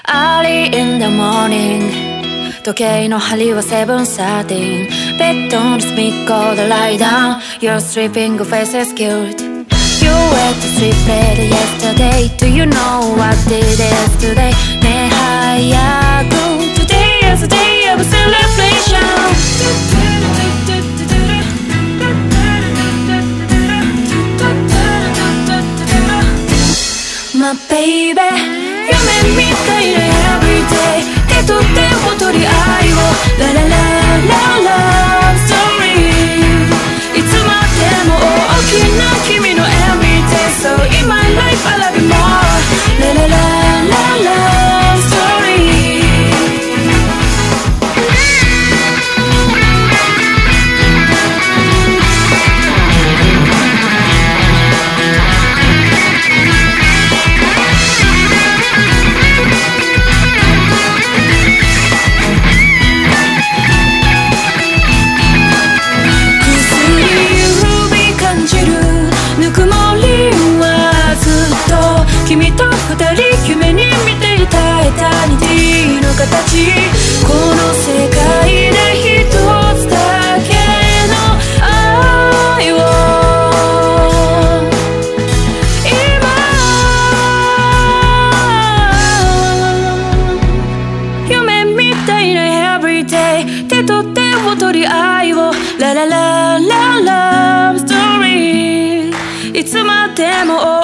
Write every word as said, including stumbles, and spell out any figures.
Early in the morning 時計の針はセブンサーティーン ベッドの隅っこで lie down Your sleeping face is cute You went to sleep late yesterday Do you know what it is today? ねえ早く Today is the day of celebration My baby 夢みたいな everyday 手と手を取り合いを La la la la love story いつまでも大きな君の everyday So in my life I love you more La la la la love story君と二人夢に見ていたエタニティの形この世界で一つだけの愛を今夢みたいな everyday 手と手を取り合いを La la la la love story いつまでも